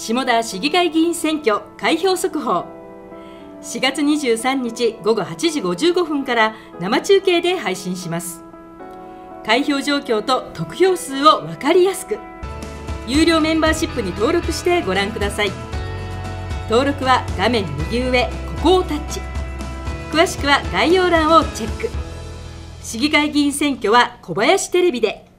下田市議会議員選挙開票速報。4月23日午後8時55分から生中継で配信します。開票状況と得票数を分かりやすく、有料メンバーシップに登録してご覧ください。登録は画面右上ここをタッチ。詳しくは概要欄をチェック。市議会議員選挙は小林テレビで。